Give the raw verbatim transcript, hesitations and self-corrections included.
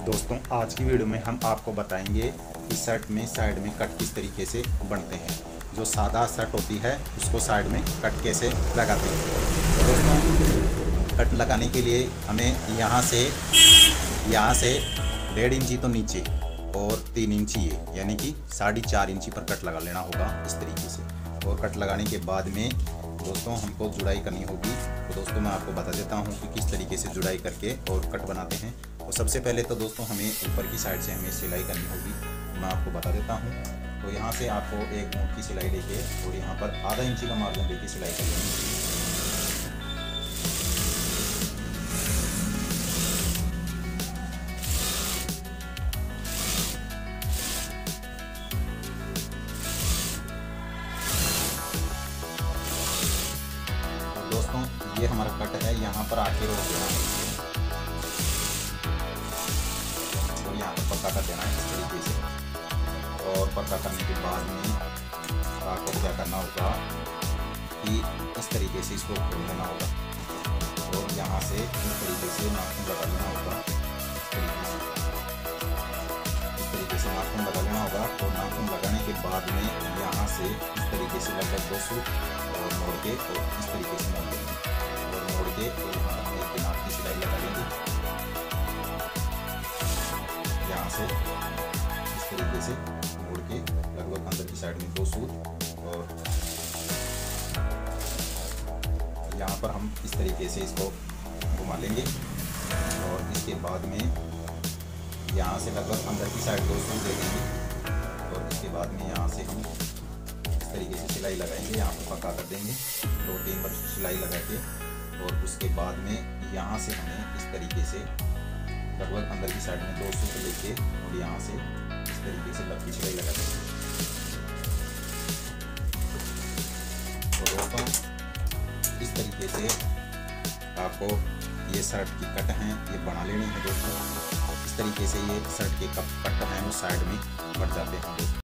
दोस्तों आज की वीडियो में हम आपको बताएंगे कि शर्ट में साइड में कट किस तरीके से बनते हैं। जो सादा शर्ट होती है उसको साइड में कट कैसे लगाते हैं। तो दोस्तों कट लगाने के लिए हमें यहाँ से यहाँ से डेढ़ इंची तो नीचे और तीन इंची ये यानी कि साढ़े चार इंची पर कट लगा लेना होगा इस तरीके से। और कट लगाने के बाद में दोस्तों हमको जुड़ाई करनी होगी। तो दोस्तों मैं आपको बता देता हूँ कि किस तरीके से जुड़ाई करके और कट बनाते हैं। तो सबसे पहले तो दोस्तों हमें ऊपर की साइड से हमें सिलाई करनी होगी। मैं आपको बता देता हूँ। तो यहाँ से आपको एक मूठ की सिलाई लेके और यहाँ पर आधा इंची का मार्जिन लेके सिलाई कर लेंगे। दोस्तों ये हमारा कट है, यहाँ पर आके रोक देना है और यहाँ पर पक्का कर देना है इस तरीके से। और पक्का करने के बाद में आपको क्या करना होगा कि इस तरीके से इसको खोल देना होगा और यहाँ से इस तरीके से नाखून लगा लेना होगा। इस तरीके से इस तरीके से नाखून लगा लेना होगा। और नाखून लगाने के बाद में यहाँ से इस तरीके से लगभग दो सूट और मोड़ के और इस तरीके से मोड़ लेंगे और मोड़ के और यहाँ पर एक किनार की सिलाई लगा लेंगे। यहाँ से इस तरीके से मोड़ के लगभग अंदर की साइड में दो सूत और यहाँ पर हम इस तरीके से इसको घुमा लेंगे। और इसके बाद में यहाँ से लगभग अंदर की साइड दो सूत दे देंगे और इसके बाद में यहाँ से हम इस तरीके से सिलाई लगाएंगे। यहाँ पर पक्का कर देंगे दो तीन बार सिलाई लगा के। और उसके बाद में यहाँ से हमें इस तरीके से लगभग अंदर की साइड में दो सूत लेके और यहाँ से इस तरीके से लंबी सिलाई लगा देंगे। और दोस्तों इस तरीके से आपको ये शर्ट की कट हैं ये बना लेनी है। दोस्तों इस तरीके से ये शर्ट के कट हैं वो साइड में बढ़ जाते हैं।